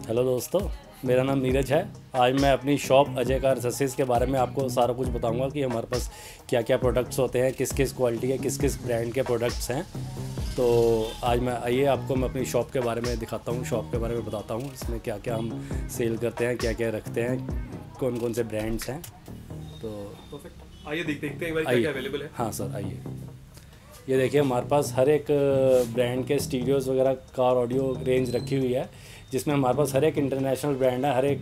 Hello दोस्तों, मेरा नाम नीरज है। आज मैं अपनी शॉप अजय कार एक्सेसरीज के बारे में आपको सारा कुछ बताऊंगा कि हमारे पास क्या क्या प्रोडक्ट्स होते हैं, किस किस क्वालिटी के किस किस ब्रांड के प्रोडक्ट्स हैं। तो आज मैं आपको मैं अपनी शॉप के बारे में दिखाता हूँ, शॉप के बारे में बताता हूँ इसमें क्या क्या हम सेल करते हैं, क्या क्या रखते हैं, कौन कौन से ब्रांड्स हैं। तो परफेक्ट, आइए देखते हैं एक बार क्या अवेलेबल है। हाँ सर, आइए। ये देखिए, हमारे पास हर एक ब्रांड के स्टीरियोज़ वगैरह कार ऑडियो रेंज रखी हुई है, जिसमें हमारे पास हर एक इंटरनेशनल ब्रांड है, हर एक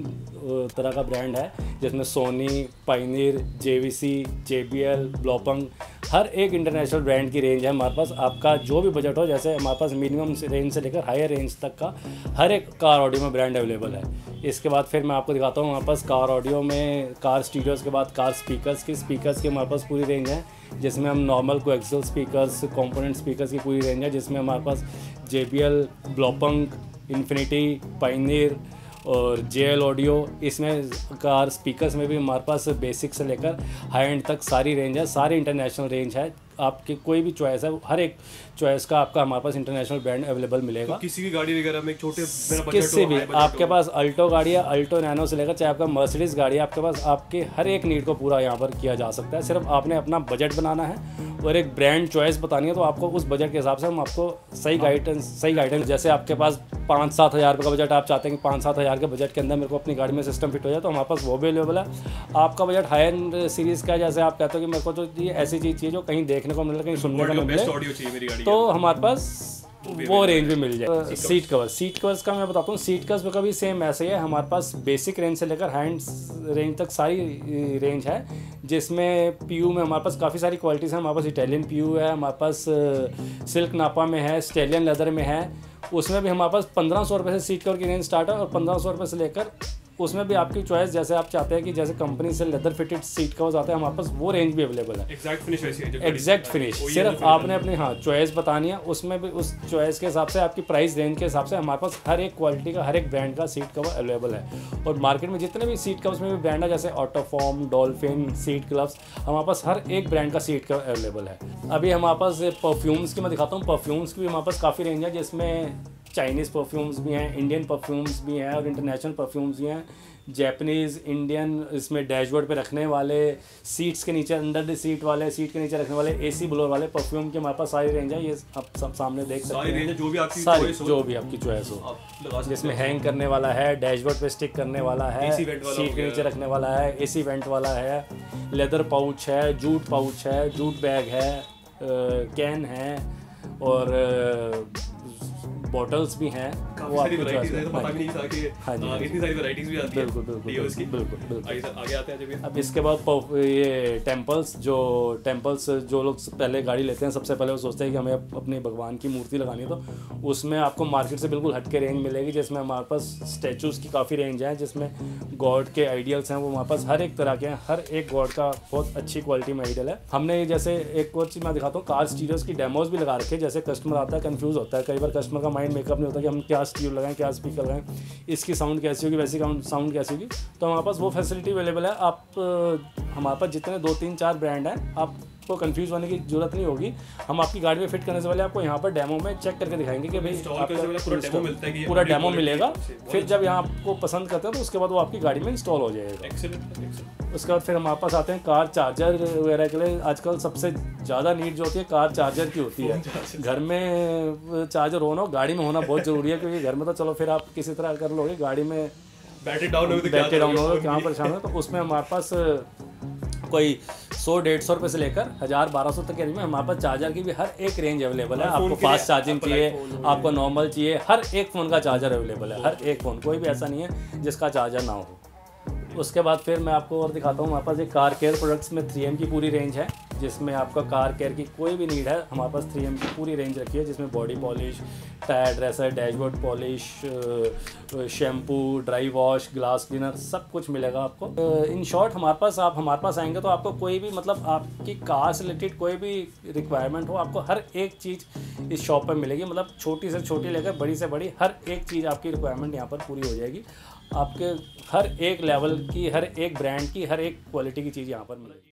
तरह का ब्रांड है, जिसमें Sony, Pioneer, JVC, JBL, Blaupunkt, हर एक इंटरनेशनल ब्रांड की रेंज है हमारे पास। आपका जो भी बजट हो, जैसे हमारे पास मिनिमम रेंज से लेकर हायर रेंज तक का हर एक कार ऑडियो में ब्रांड अवेलेबल है। इसके बाद फिर मैं आपको दिखाता हूँ हमारे पास कार ऑडियो में कार स्टीरियोज़ के बाद कार स्पीकर्स की हमारे पास पूरी रेंज है, जिसमें हम normal coaxial speakers, component speakers की पूरी रेंज है, जिसमें हमारे पास JBL, ब्लॉपंग, इन्फिनिटी, पायनियर और JL ऑडियो। इसमें कार स्पीकर्स में भी हमारे पास बेसिक से लेकर हाई एंड तक सारी रेंज है, सारी इंटरनेशनल रेंज है। आपकी कोई भी चॉइस है, हर एक चॉइस का आपका हमारे पास इंटरनेशनल ब्रांड अवेलेबल मिलेगा। तो किसी भी गाड़ी वगैरह में छोटे किससे भी आपके पास अल्टो गाड़ी है, अल्टो नैनो से लेकर चाहे आपका मर्सिडीज गाड़ी है, आपके पास आपके हर एक नीड को पूरा यहाँ पर किया जा सकता है। सिर्फ आपने अपना बजट बनाना है और एक ब्रांड चॉइस बतानी है, तो आपको उस बजट के हिसाब से हम आपको सही गाइडेंस जैसे आपके पास 5-7 हज़ार रुपये का बजट, आप चाहते हैं कि 5-7 हज़ार के बजट के अंदर मेरे को अपनी गाड़ी में सिस्टम फिट हो जाए, तो हमारे पास वो भी अवेलेबल है। आपका बजट हाई एंड सीरीज़ का है, जैसे आप कहते हो कि मेरे को तो ये ऐसी चीज़ चाहिए जो कहीं देखने को मिले, कहीं सुनने को मिले, तो हमारे पास वो रेंज भी मिल जाए। सीट कवर्स का मैं बताता हूँ। सीट कवर्स का भी सेम ऐसे ही है, हमारे पास बेसिक रेंज से लेकर हैंड रेंज तक सारी रेंज है, जिसमें PU में हमारे पास काफ़ी सारी क्वालिटीज़ हैं। हमारे पास इटालियन PU है, हमारे पास सिल्क नापा में है, स्टेलियन लेदर में है। उसमें भी हमारे पास 1500 रुपये से सीट कवर की रेंज स्टार्ट है, और 1500 रुपये से लेकर उसमें भी आपकी चॉइस, जैसे आप चाहते हैं कि जैसे कंपनी से लेदर फिटेड सीट कवर्स आते हैं, हमारे पास वो रेंज भी अवेलेबल है। एग्जैक्ट फिनिश सिर्फ आपने अपनी चॉइस बतानी है, उसमें भी उस चॉइस के हिसाब से आपकी प्राइस रेंज के हिसाब से हमारे पास हर एक क्वालिटी का, हर एक ब्रांड का सीट कवर अवेलेबल है। और मार्केट में जितने भी सीट कवर्स में भी ब्रांड है, जैसे ऑटोफॉर्म, डॉल्फिन, सीट क्लब्स, हमारे पास हर एक ब्रांड का सीट कवर अवेलेबल है। अभी हमारे पास परफ्यूम्स की मैं दिखाता हूँ। परफ्यूम्स की भी हमारे पास काफ़ी रेंज है, जिसमें चाइनीज़ परफ्यूम्स भी हैं, इंडियन परफ्यूम्स भी हैं और इंटरनेशनल परफ्यूम्स भी हैं। जैपनीज़, इंडियन, इसमें डैशबोर्ड पे रखने वाले, सीट्स के नीचे, अंडर द सीट वाले, सीट के नीचे रखने वाले, AC ब्लोअर वाले परफ्यूम की हमारे पास सारी रेंज है। ये आप सब सामने देख सकते हैं, जो भी आपकी चॉइस हो, जिसमें हैंग करने वाला है, डैशबोर्ड पे स्टिक करने वाला है, सीट के नीचे रखने वाला है, AC वेंट वाला है, लेदर पाउच है, जूट पाउच है, जूट बैग है, कैन है और बॉटल्स भी हैं। वो आपको पता भी नहीं था कि इतनी सारी वैरायटीज भी आती हैं। बिल्कुल। आगे आते हैं जब। अब इसके बाद ये टेम्पल्स जो लोग पहले गाड़ी लेते हैं, सबसे पहले वो सोचते हैं कि हमें अपने भगवान की मूर्ति लगानी है, तो उसमें आपको मार्केट से बिल्कुल हटके रेंज मिलेगी, जिसमें हमारे पास स्टैचूज़ की काफ़ी रेंज है, जिसमें गॉड के आइडियल्स हैं, वो हमारे पास हर एक तरह के हैं। हर एक गॉड का बहुत अच्छी क्वालिटी में आइडियल है। हमने जैसे एक और चीज़ मैं दिखाता हूँ, कार स्टीरियोज़ की डेमोज भी लगा रखे हैं। जैसे कस्टमर आता है, कन्फ्यूज़ होता है, कई बार कस्टमर का माइंड मेकअप नहीं होता कि हम क्या स्टीरियो लगाएं, क्या स्पीकर लगाएं, इसकी साउंड कैसी होगी, वैसी साउंड कैसी होगी। तो हमारे पास वो फैसिलिटी अवेलेबल है। आप हमारे पास जितने 2-3-4 ब्रांड हैं, आपको कंफ्यूज होने की जरूरत नहीं होगी। हम आपकी गाड़ी में फिट करने से पहले आपको यहाँ पर डेमो में चेक करके दिखाएंगे कि भाई पूरा डेमो मिलेगा। फिर जब यहाँ आपको पसंद करते हैं, तो उसके बाद वो आपकी गाड़ी में इंस्टॉल हो जाएगा। उसके बाद फिर हमारे पास आते हैं कार चार्जर वगैरह के लिए। आजकल सबसे ज़्यादा नीड जो होती है कार चार्जर की होती है। घर में चार्जर होना, गाड़ी में होना बहुत ज़रूरी है, क्योंकि घर में तो चलो फिर आप किसी तरह कर लोगे, गाड़ी में बैटरी डाउन होगा, कहाँ परेशान हो। तो उसमें हमारे पास कोई 100-150 रुपये से लेकर 1000-1200 तक के रेंज में हमारे पास चार्जर की भी हर एक रेंज अवेलेबल है। आपको फास्ट चार्जिंग चाहिए, आपको नॉर्मल चाहिए, हर एक फ़ोन का चार्जर अवेलेबल है। हर एक फ़ोन, कोई भी ऐसा नहीं है जिसका चार्जर ना हो। उसके बाद फिर मैं आपको और दिखाता हूँ, हमारे पास एक कार केयर प्रोडक्ट्स में 3M की पूरी रेंज है, जिसमें आपका कार केयर की कोई भी नीड है, हमारे पास 3M की पूरी रेंज रखी है, जिसमें body polish, tyre dresser, dashboard polish, shampoo, dry wash, glass cleaner, सब कुछ मिलेगा आपको। इन शॉर्ट आप हमारे पास आएंगे तो आपको कोई भी, मतलब आपकी कार से रिलेटेड कोई भी रिक्वायरमेंट हो, आपको हर एक चीज़ इस शॉप पर मिलेगी। मतलब छोटी से छोटी लेकर बड़ी से बड़ी हर एक चीज़ आपकी रिक्वायरमेंट यहाँ पर पूरी हो जाएगी। आपके हर एक लेवल की, हर एक ब्रांड की, हर एक क्वालिटी की चीज़ यहाँ पर मिलेगी।